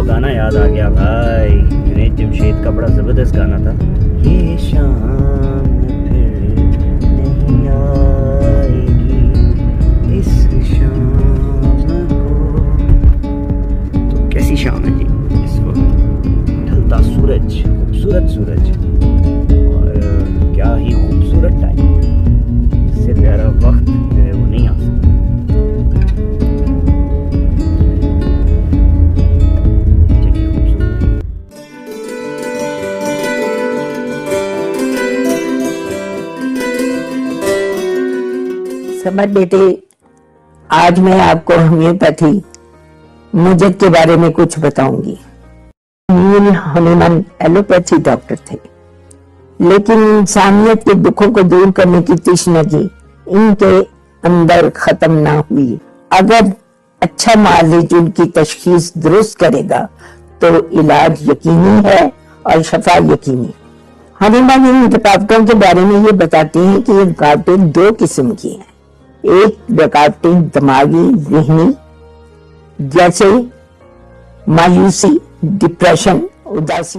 वो गाना याद आ गया भाई, जुनैद जमशेद का बड़ा जबरदस्त गाना था। ये शाम फिर नहीं आएगी, इस शाम को। तो कैसी शाम है जी इस वक्त? ढलता सूरज, खूबसूरत सूरज, और क्या ही खूबसूरत टाइम। इससे प्यारा वक्त जो है वो नहीं आ सकता। समझ बेटे, आज मैं आपको होम्योपैथी मुजद के बारे में कुछ बताऊंगी। नील हनीमन एलोपैथी डॉक्टर थे, लेकिन इंसानियत के दुखों को दूर करने की तशनगी इनके अंदर खत्म ना हुई। अगर अच्छा मालिज उनकी तशखीस दुरुस्त करेगा तो इलाज यकीनी है और शफा यकीनी। हनीमन इन रुकावटों के बारे में ये बताते हैं कि ये रुकावटें दो किस्म की हैं। एक रुकावटें दिमागी ज़हनी, जैसे मायूसी, डिप्रेशन, उदासी।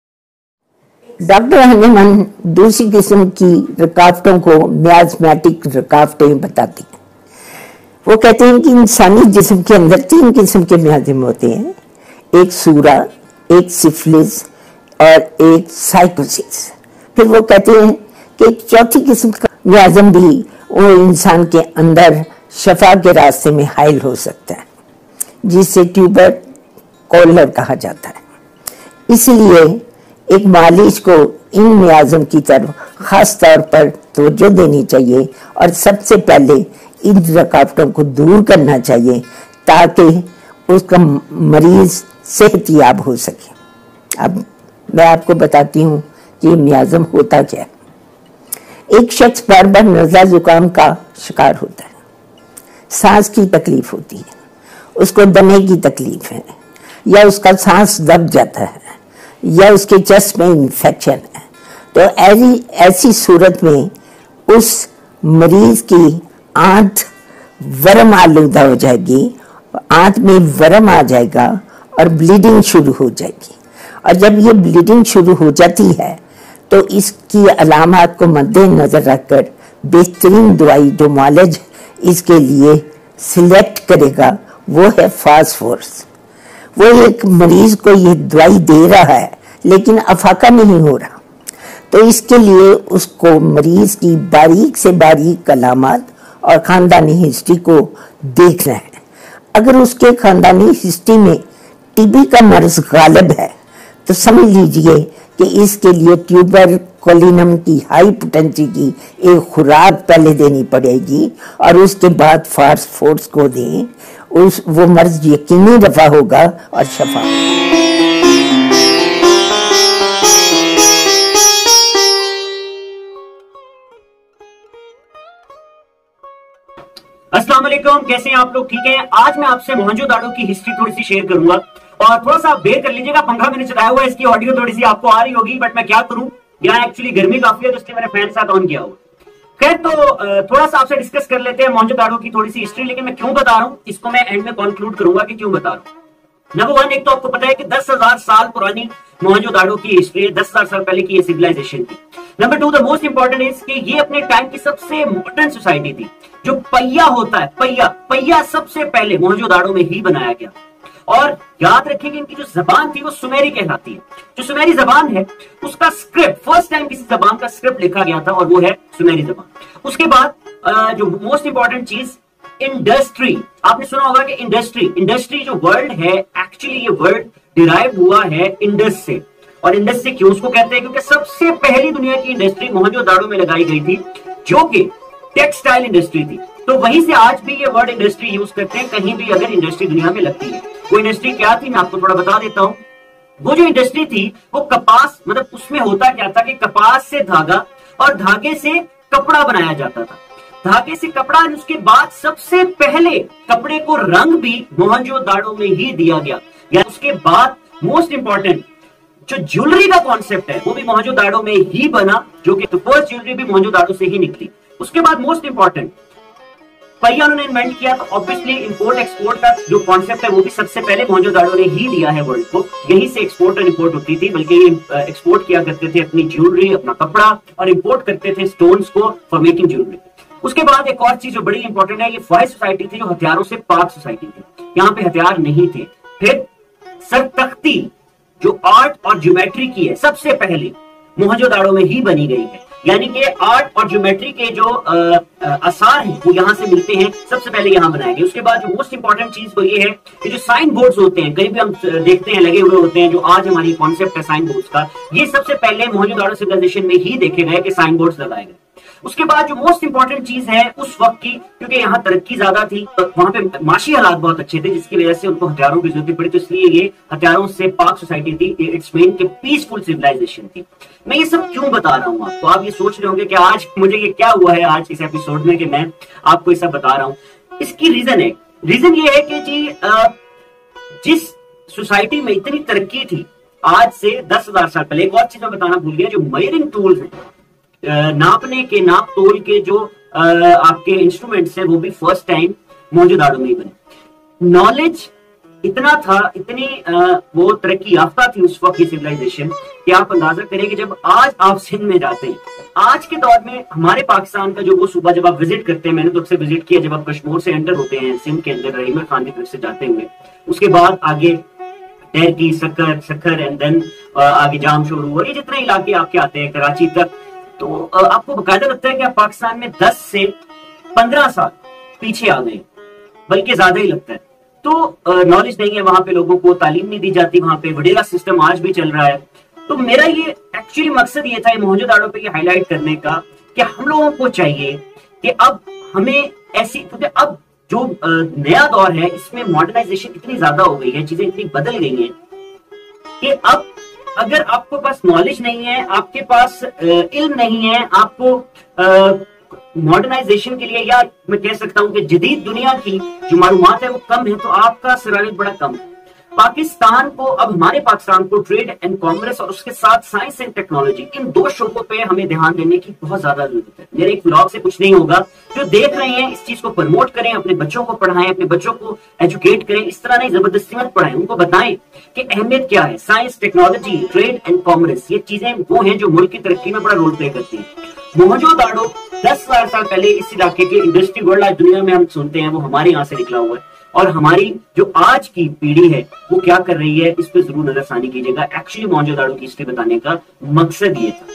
डॉक्टर हनीमन दूसरी किस्म की रुकावटों को मियाज़मेटिक रुकावटें बताते हैं। वो कहते हैं कि इंसानी जिस्म के अंदर 3 किस्म के मियाज़म होते हैं, एक सूरा, एक सिफिलिस और एक साइकोसिस। फिर वो कहते हैं कि एक चौथी किस्म का मियाज़म भी वो इंसान के अंदर शफा के रास्ते में हाइल हो सकता है, जिसे ट्यूबर कॉलर कहा जाता है। इसलिए एक मालिश को इन मियाज़म की तरफ खास तौर पर तवज्जो देनी चाहिए और सबसे पहले इन रुकावटों को दूर करना चाहिए ताकि उसका मरीज सेहतयाब हो सके। अब मैं आपको बताती हूँ कि मियाज़म होता क्या है। एक शख्स बार बार नज़ला जुकाम का शिकार होता है, सांस की तकलीफ होती है, उसको दमे की तकलीफ है, या उसका सांस दब जाता है, या उसके चेस्ट में इन्फेक्शन है। तो ऐसी सूरत में उस मरीज की आंत वर्म आलूदा हो जाएगी, आंत में वर्म आ जाएगा और ब्लीडिंग शुरू हो जाएगी। और जब ये ब्लीडिंग शुरू हो जाती है तो इसकी अलामत को मद्देनजर रखकर बेहतरीन दवाई जो मालिज इसके लिए सिलेक्ट करेगा वो है फास्फोरस। वो एक मरीज को ये दवाई दे रहा है लेकिन अफाका नहीं हो रहा, तो इसके लिए उसको मरीज की बारीक से बारीक अलामत और खानदानी हिस्ट्री को देखना है। अगर उसके खानदानी हिस्ट्री में टीबी का मर्ज गालिब है तो समझ लीजिए कि इसके लिए ट्यूबर कोलिनम की हाई पोटेंसी की एक खुराक पहले देनी पड़ेगी और उसके बाद फास्फोरस को दें, वो मर्ज यकीनी रफा होगा और शफा। अस्सलाम वालेकुम, कैसे हैं आप लोग? ठीक है। आज मैं आपसे मोहनजोदाड़ो की हिस्ट्री थोड़ी सी शेयर करूंगा और थोड़ा सा आप बेयर कर लीजिएगा। पंखा मैंने चलाया हुआ है, इसकी ऑडियो थोड़ी सी आपको आ रही होगी, बट मैं क्या करूं, यहाँ एक्चुअली गर्मी काफी है तो इसलिए मैंने फैन साथ ऑन किया हुआ। खैर, तो थोड़ा सा आपसे डिस्कस कर लेते हैं मोहनजोदाड़ो की थोड़ी सी हिस्ट्री। लेकिन मैं क्यों बता रहा हूँ इसको मैं एंड में कंक्लूड करूंगा कि क्यों बता रहा हूँ। नंबर 1, एक तो आपको पता है कि 10,000 साल पुरानी मोहनजोदाड़ो की हिस्ट्री है, 10,000 साल पहले की ये सिविलाइजेशन थी। Number 2, the most important is कि ये अपने टाइम की सबसे मॉडर्न सोसाइटी थी। जो पहिया होता है, पहिया सबसे पहले मोहनजोदाड़ो में ही बनाया गया। और याद रखें कि इनकी जो जबान थी वो सुमेरी कहलाती है। जो सुमेरी जबान है उसका स्क्रिप्ट फर्स्ट टाइम किसी जबान का स्क्रिप्ट लिखा गया था और वो है सुमेरी जबान। उसके बाद जो मोस्ट इंपॉर्टेंट चीज, इंडस्ट्री। आपने सुना होगा कि इंडस्ट्री जो वर्ड है, एक्चुअली ये वर्ड डिराइव हुआ है इंडस से। और इंडस से क्यों उसको कहते हैं? क्योंकि सबसे पहली दुनिया की इंडस्ट्री मोहनजोदाड़ो में लगाई गई थी, जो कि टेक्सटाइल इंडस्ट्री थी। तो वहीं से आज भी ये वर्ड इंडस्ट्री यूज करते हैं कहीं भी अगर इंडस्ट्री दुनिया में लगती है। वो इंडस्ट्री क्या थी मैं आपको थोड़ा बता देता हूं। वो जो इंडस्ट्री थी वो कपास, मतलब उसमें होता क्या था कि कपास से धागा और धागे से कपड़ा बनाया जाता था। धागे से कपड़ा, उसके बाद सबसे पहले कपड़े को रंग भी मोहनजोदाड़ो में ही दिया गया। या उसके बाद मोस्ट इंपॉर्टेंट जो ज्वेलरी का कॉन्सेप्ट है वो भी मोहनजोदाड़ो में ही बना, जो कि फर्स्ट ज्वेलरी भी मोहनजोदाड़ो से ही निकली। उसके बाद मोस्ट इंपॉर्टेंट पहिया उन्होंने इन्वेंट किया, तो ऑब्वियसली इंपोर्ट एक्सपोर्ट का जो कॉन्सेप्ट है वो भी सबसे पहले मोहनजोदाड़ो ने ही दिया है वर्ल्ड को। यहीं से एक्सपोर्ट और इंपोर्ट होती थी, बल्कि ये एक्सपोर्ट किया करते थे अपनी ज्वेलरी, अपना कपड़ा, और इंपोर्ट करते थे स्टोन्स को फॉर मेकिंग ज्वेलरी। उसके बाद एक और चीज जो बड़ी इंपॉर्टेंट है, ये फॉय सोसाइटी थी जो हथियारों से पाक सोसाइटी थी, यहाँ पे हथियार नहीं थे। फिर सरतख्ती जो आर्ट और ज्योमेट्री की है सबसे पहले मोहनजोदाड़ो में ही बनी गई है, यानी कि आर्ट और ज्योमेट्री के जो आसार हैं वो यहां से मिलते हैं, सबसे पहले यहां बनाए गए। उसके बाद जो मोस्ट इंपॉर्टेंट चीज वो ये है कि जो साइन बोर्ड्स होते हैं कहीं भी हम देखते हैं लगे हुए होते हैं, जो आज हमारी कॉन्सेप्ट है साइन बोर्ड्स का, ये सबसे पहले मोहनजोदाड़ो सिविलाइजेशन में ही देखे गए कि साइन बोर्ड्स लगाए गए। उसके बाद जो मोस्ट इंपॉर्टेंट चीज है उस वक्त की, क्योंकि यहाँ तरक्की ज्यादा थी, तो वहां पे माशी हालात बहुत अच्छे थे, जिसकी वजह से उनको हथियारों की जरूरत पड़ी, तो इसलिए ये हथियारों से पाक सोसाइटी थी, इट्स मीन के पीसफुल सिविलाइजेशन थी। मैं ये सब क्यों बता रहा हूँ आपको? आप ये सोच रहे होंगे कि आज मुझे ये क्या हुआ है आज इस एपिसोड में कि मैं आपको ये सब बता रहा हूँ। इसकी रीजन ये है कि जी जिस सोसाइटी में इतनी तरक्की थी आज से 10,000 साल पहले, एक और चीज मैं बताना भूल गया, जो मेजरिंग टूल्स हैं, नापने के, नाप तोल के जो आपके इंस्ट्रूमेंट्स हैं, वो भी फर्स्ट टाइम मोहनजोदाड़ो में ही बने। नॉलेज इतना था, इतनी वो तरक्की याफ्ता थी उस वक्त की सिविलाइजेशन, कि आप अंदाजा करें कि जब आज आप सिंध में जाते हैं, आज के दौर में हमारे पाकिस्तान का जो वो सूबा जब आप विजिट करते हैं, मैंने तो अक्सर विजिट किया, जब आप कश्मीर से एंटर होते हैं सिंध के अंदर रहीमर खान की तरफ से जाते हुए, उसके बाद आगे टर्की, सखर एंड देन आगे जाम शोरू, और ये जितने इलाके आपके आते हैं कराची तक, तो आपको बकायदा लगता है कि आप पाकिस्तान में 10 से 15 साल पीछे आ गए, बल्कि ज्यादा ही लगता है। तो नॉलेज नहीं है वहां पे, लोगों को तालीम नहीं दी जाती, वहां पे वडेरा सिस्टम आज भी चल रहा है। तो मेरा ये एक्चुअली मकसद ये था मोहनजोदाड़ो पे ये हाईलाइट करने का कि हम लोगों को चाहिए कि अब हमें ऐसी, क्योंकि अब जो नया दौर है इसमें मॉडर्नाइजेशन इतनी ज्यादा हो गई है, चीजें इतनी बदल गई हैं कि अब अगर आपको पास नॉलेज नहीं है, आपके पास इल्म नहीं है, आपको मॉडर्नाइजेशन के लिए, या मैं कह सकता हूं कि जदीद दुनिया की जो मालूमात है वो कम है, तो आपका सराहत बड़ा कम है। पाकिस्तान को, अब हमारे पाकिस्तान को ट्रेड एंड कॉमर्स और उसके साथ साइंस एंड टेक्नोलॉजी, इन दो शोबों पे हमें ध्यान देने की बहुत ज्यादा जरूरत है। मेरे एक व्लॉग से कुछ नहीं होगा, जो देख रहे हैं इस चीज को प्रमोट करें, अपने बच्चों को पढ़ाएं, अपने बच्चों को एजुकेट करें, इस तरह नहीं जबरदस्ती मत पढ़ाएं, उनको बताएं कि अहमियत क्या है। Science, technology, trade and commerce, ये चीजें वो हैं जो मुल्क की तरक्की में बड़ा रोल प्ले करती है। मोहनजोदाड़ो 10,000 साल पहले इस इलाके के इंडस्ट्री वर्ल्ड आज दुनिया में हम सुनते हैं वो हमारे यहाँ से निकला हुआ है, और हमारी जो आज की पीढ़ी है वो क्या कर रही है इस पे जरूर नजरसानी कीजिएगा। एक्चुअली मोहनजोदाड़ो की हिस्ट्री बताने का मकसद ये था।